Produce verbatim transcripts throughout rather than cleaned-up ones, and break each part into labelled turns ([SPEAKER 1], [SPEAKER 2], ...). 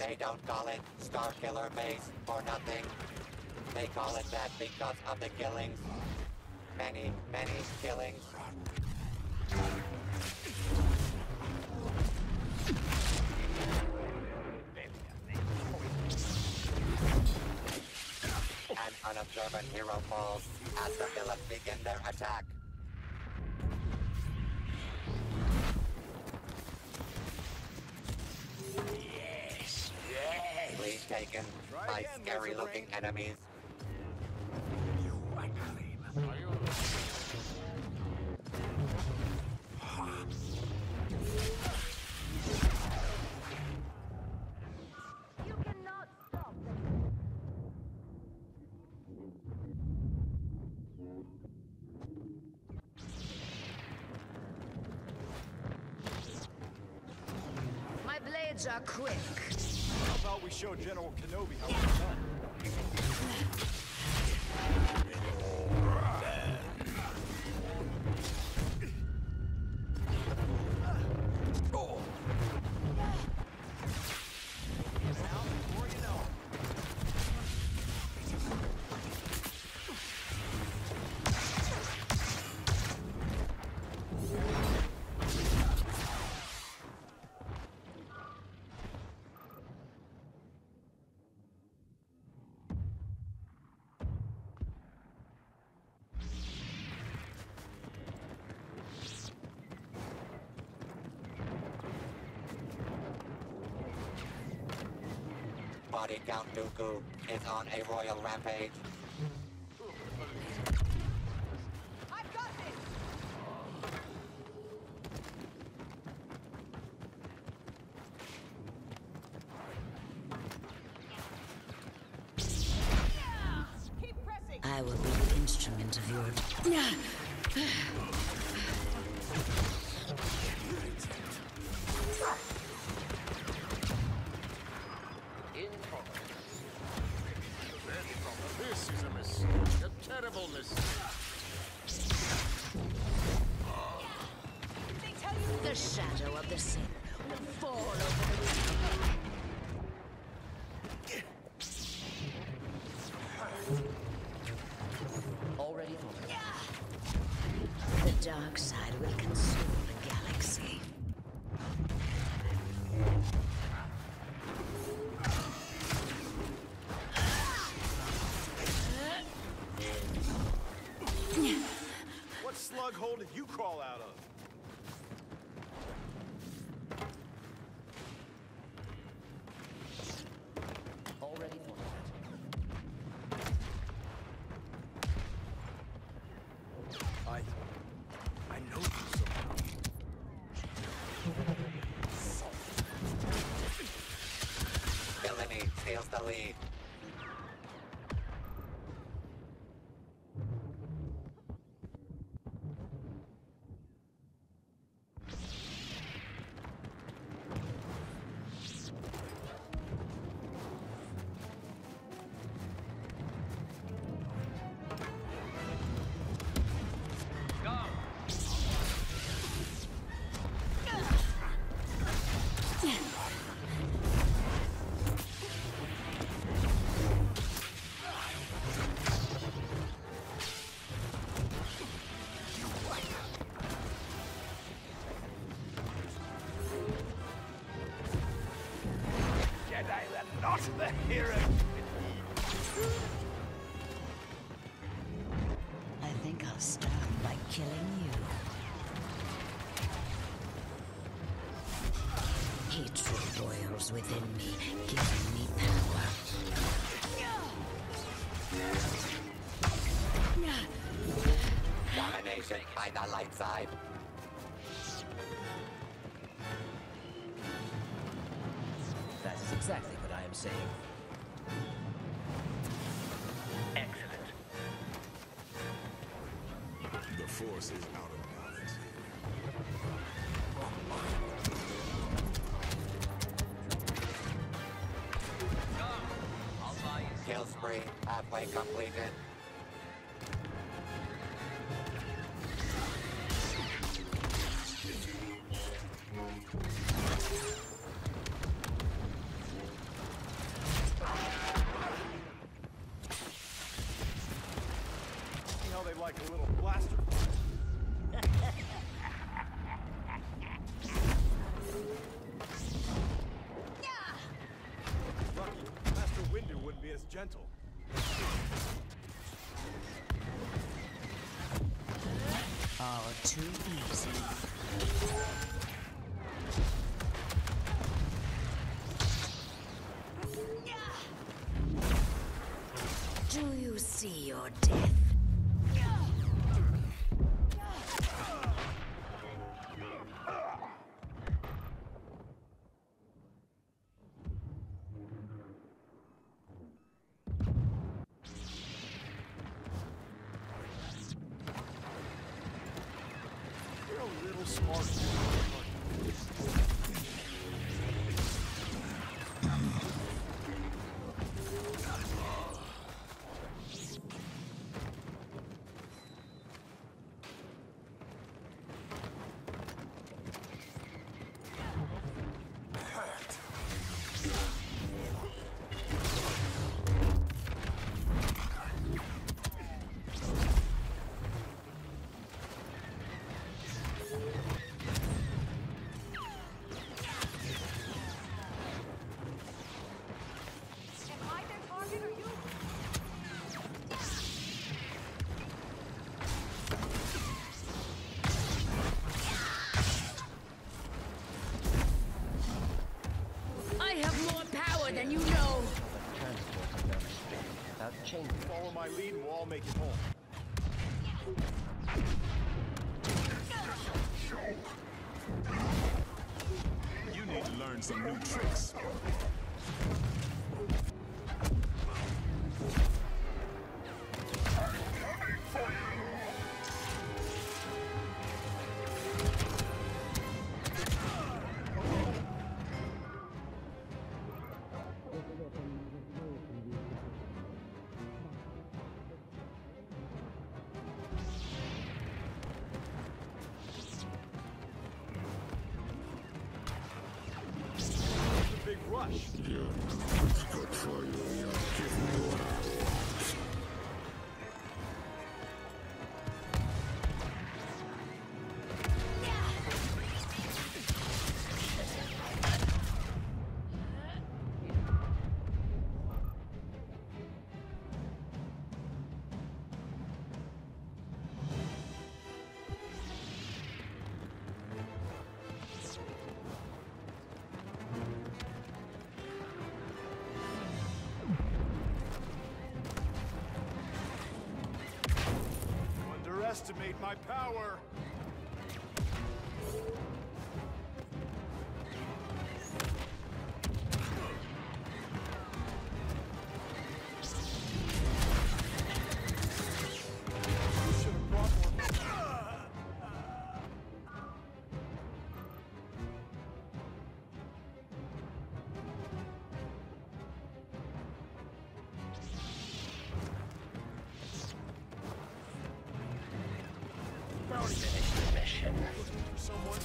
[SPEAKER 1] They don't call it Star Killer Base for nothing. They call it that because of the killings. Many, many killings. An unobservant hero falls as the Phillips begin their attack.
[SPEAKER 2] Yes, yes.
[SPEAKER 1] Please taken by scary-looking enemies.
[SPEAKER 3] You cannot stop them. My blades are quick.
[SPEAKER 4] How about we show General Kenobi how it's done?
[SPEAKER 1] Body Count Dooku is on a royal rampage.
[SPEAKER 3] I've got this! Keep pressing!
[SPEAKER 5] I will be the instrument of your...
[SPEAKER 2] This is a mistake, a terrible mistake.
[SPEAKER 3] They tell you
[SPEAKER 5] The shadow of the Sith will fall over the
[SPEAKER 6] Already thought.
[SPEAKER 5] The dark side will consume the galaxy.
[SPEAKER 4] What slug hole did you crawl out of?
[SPEAKER 6] Already thought.
[SPEAKER 4] I... I know you somehow.
[SPEAKER 1] Villainy steals the lead.
[SPEAKER 4] Jedi are not the hero!
[SPEAKER 5] I think I'll start by killing you. Hatred boils within me, giving me power.
[SPEAKER 1] Domination by the light side.
[SPEAKER 6] That is exactly what I am saying.
[SPEAKER 2] Excellent.
[SPEAKER 7] The force is out of balance.
[SPEAKER 1] Kill spree halfway completed.
[SPEAKER 4] A little blaster. Lucky, Master Windu wouldn't be as gentle.
[SPEAKER 5] All too easy. Do you see your death?
[SPEAKER 4] You're a little smart.
[SPEAKER 3] Am I their target or you?
[SPEAKER 5] I have more power than you know.
[SPEAKER 6] Transport them down the street without changing.
[SPEAKER 4] Follow my lead and we'll all make it home.
[SPEAKER 7] You need to learn some new tricks.
[SPEAKER 4] The big rush.
[SPEAKER 7] Yeah, it's good for you. Give me what I want.
[SPEAKER 4] You underestimate my power. You should have brought more.
[SPEAKER 2] Finish the mission.
[SPEAKER 4] Someone.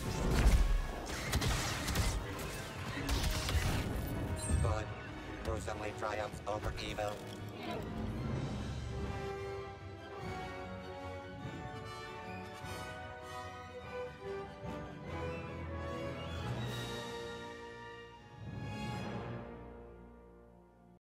[SPEAKER 1] Good gruesomely triumphs over evil.